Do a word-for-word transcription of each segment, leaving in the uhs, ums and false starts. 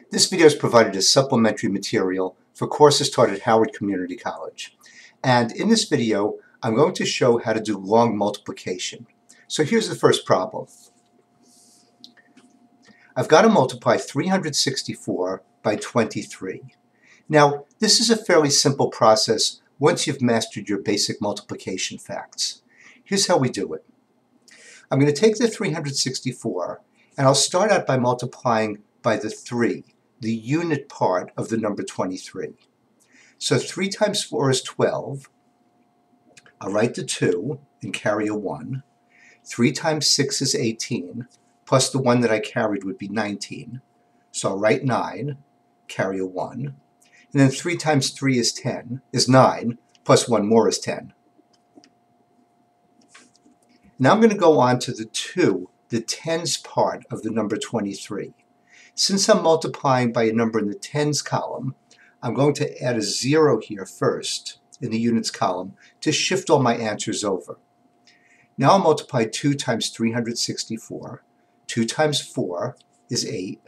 This video is provided as supplementary material for courses taught at Howard Community College. And in this video, I'm going to show how to do long multiplication. So here's the first problem. I've got to multiply three hundred sixty-four by twenty-three. Now, this is a fairly simple process once you've mastered your basic multiplication facts. Here's how we do it. I'm going to take the three hundred sixty-four, and I'll start out by multiplying by the three, the unit part of the number twenty-three. So three times four is twelve. I'll write the two and carry a one. three times six is eighteen, plus the one that I carried would be nineteen. So I'll write nine, carry a one. And then three times three is ten, is nine, plus one more is ten. Now I'm going to go on to the two, the tens part of the number twenty-three. Since I'm multiplying by a number in the tens column, I'm going to add a zero here first in the units column to shift all my answers over. Now I'll multiply two times three hundred sixty-four. two times four is eight.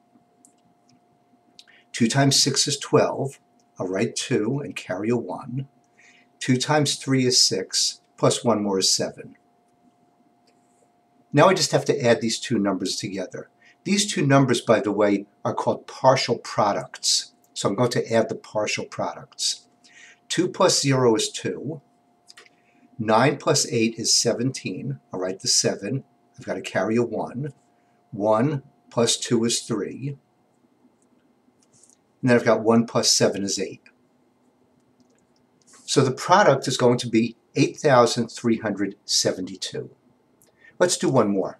two times six is twelve. I'll write two and carry a one. two times three is six, plus one more is seven. Now I just have to add these two numbers together. These two numbers, by the way, are called partial products. So I'm going to add the partial products. two plus zero is two. nine plus eight is seventeen. I'll write the seven. I've got to carry a one. one plus two is three. And then I've got one plus seven is eight. So the product is going to be eight thousand three hundred seventy-two. Let's do one more.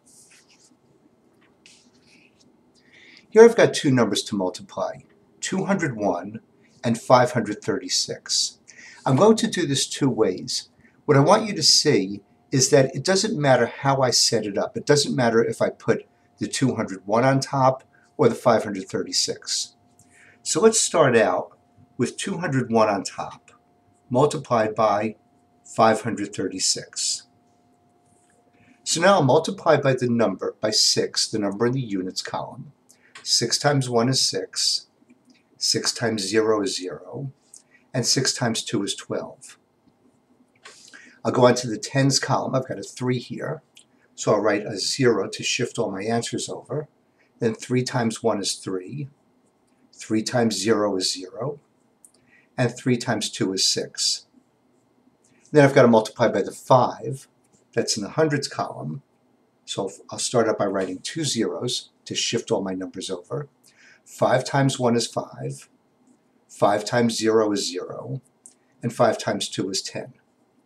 Here I've got two numbers to multiply, two hundred one and five hundred thirty-six. I'm going to do this two ways. What I want you to see is that it doesn't matter how I set it up. It doesn't matter if I put the two hundred one on top or the five hundred thirty-six. So let's start out with two hundred one on top, multiplied by five hundred thirty-six. So now I'll multiply by the number, by six, the number in the units column. six times one is six, six times zero is zero, and six times two is twelve. I'll go on to the tens column. I've got a three here, so I'll write a zero to shift all my answers over. Then three times one is three, three times zero is zero, and three times two is six. Then I've got to multiply by the five. That's in the hundreds column. So I'll start out by writing two zeros to shift all my numbers over. five times one is five. five times zero is zero. And five times two is ten.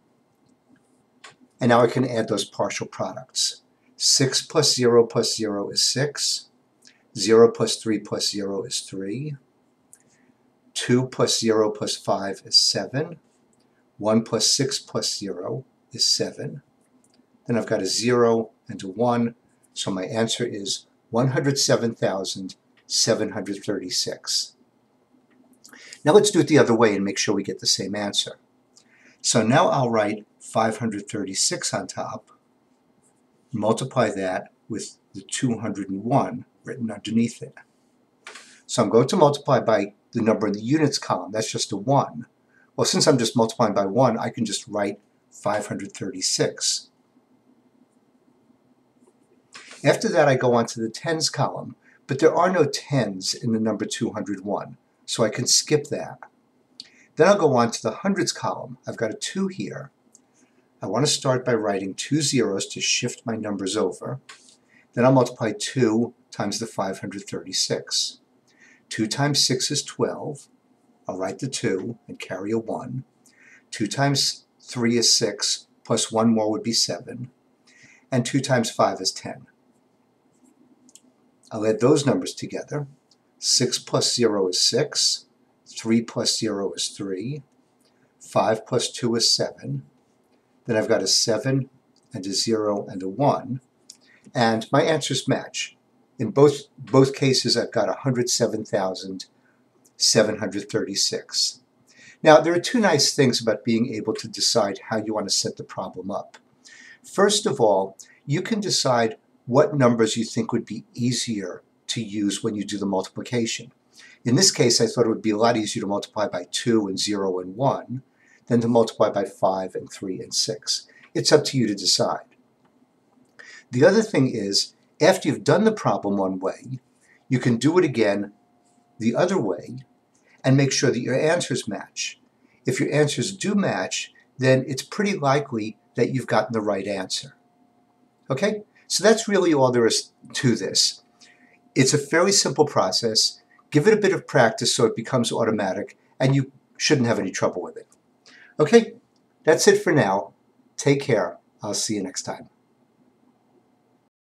And now I can add those partial products. six plus zero plus zero is six. zero plus three plus zero is three. two plus zero plus five is seven. one plus six plus zero is seven. Then I've got a zero and a one, so my answer is one hundred seven thousand seven hundred thirty-six. Now let's do it the other way and make sure we get the same answer. So now I'll write five hundred thirty-six on top, multiply that with the two hundred one written underneath it. So I'm going to multiply by the number in the units column. That's just a one. Well, since I'm just multiplying by one, I can just write five hundred thirty-six. After that, I go on to the tens column, but there are no tens in the number two hundred one, so I can skip that. Then I'll go on to the hundreds column. I've got a two here. I want to start by writing two zeros to shift my numbers over. Then I'll multiply two times the five hundred thirty-six. two times six is twelve. I'll write the two and carry a one. two times three is six, plus one more would be seven. And two times five is ten. I'll add those numbers together. six plus zero is six. three plus zero is three. five plus two is seven. Then I've got a seven and a zero and a one. And my answers match. In both, both cases, I've got one hundred seven thousand seven hundred thirty-six. Now, there are two nice things about being able to decide how you want to set the problem up. First of all, you can decide what numbers you think would be easier to use when you do the multiplication. In this case, I thought it would be a lot easier to multiply by two and zero and one than to multiply by five and three and six. It's up to you to decide. The other thing is, after you've done the problem one way, you can do it again the other way and make sure that your answers match. If your answers do match, then it's pretty likely that you've gotten the right answer. Okay? So that's really all there is to this. It's a fairly simple process. Give it a bit of practice so it becomes automatic, and you shouldn't have any trouble with it. Okay? That's it for now. Take care. I'll see you next time.